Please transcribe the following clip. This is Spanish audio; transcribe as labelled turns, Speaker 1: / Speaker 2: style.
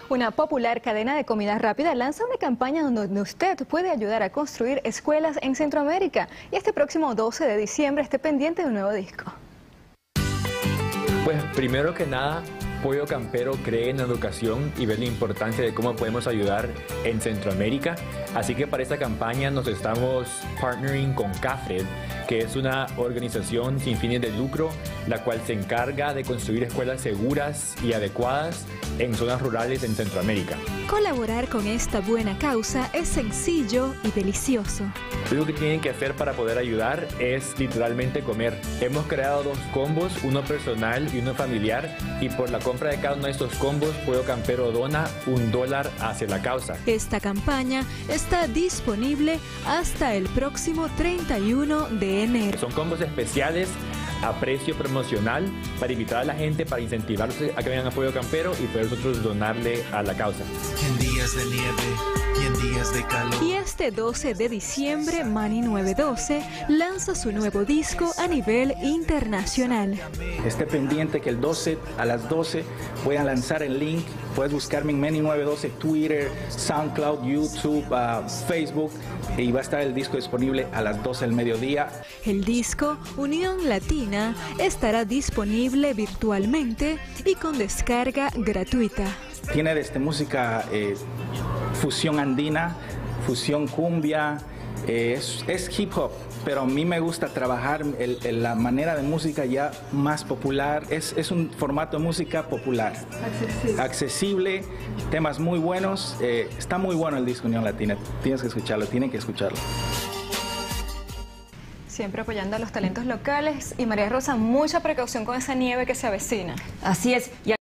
Speaker 1: Una popular cadena de comida rápida lanza una campaña donde usted puede ayudar a construir escuelas en Centroamérica. Y este próximo 12 de diciembre esté pendiente de un nuevo disco.
Speaker 2: Pues primero que nada, Pollo Campero cree en la educación y ve la importancia de cómo podemos ayudar en Centroamérica. Así que para esta campaña nos estamos partnering con CAFRED, que es una organización sin fines de lucro, la cual se encarga de construir escuelas seguras y adecuadas en zonas rurales en Centroamérica.
Speaker 3: Colaborar con esta buena causa es sencillo y delicioso.
Speaker 2: Lo que tienen que hacer para poder ayudar es literalmente comer. Hemos creado 2 combos, uno personal y uno familiar, y por la compra de cada uno de estos combos, Pollo Campero dona $1 hacia la causa.
Speaker 3: Esta campaña está disponible hasta el próximo 31 de enero.
Speaker 2: Son combos especiales a precio promocional para invitar a la gente, para incentivarlos a que vengan a Pollo Campero y poder nosotros donarle a la causa.
Speaker 4: En días de nieve y en días de calor.
Speaker 3: Y este 12 de diciembre, Manny 912 lanza su nuevo disco a nivel internacional.
Speaker 5: Esté pendiente que el 12 a las 12 voy a lanzar el link. Puedes buscarme en Manny 912, Twitter, SoundCloud, YouTube, Facebook, y va a estar el disco disponible a las 12 del mediodía.
Speaker 3: El disco Unión Latina estará disponible virtualmente y con descarga gratuita.
Speaker 5: Tiene música fusión andina, fusión cumbia, es hip hop, pero a mí me gusta trabajar la manera de música ya más popular. Es un formato de música popular, accesible, temas muy buenos. Está muy bueno el disco Unión Latina, tienes que escucharlo, tienen que escucharlo.
Speaker 1: Siempre apoyando a los talentos locales. Y María Rosa, mucha precaución con esa nieve que se avecina.
Speaker 6: Así es.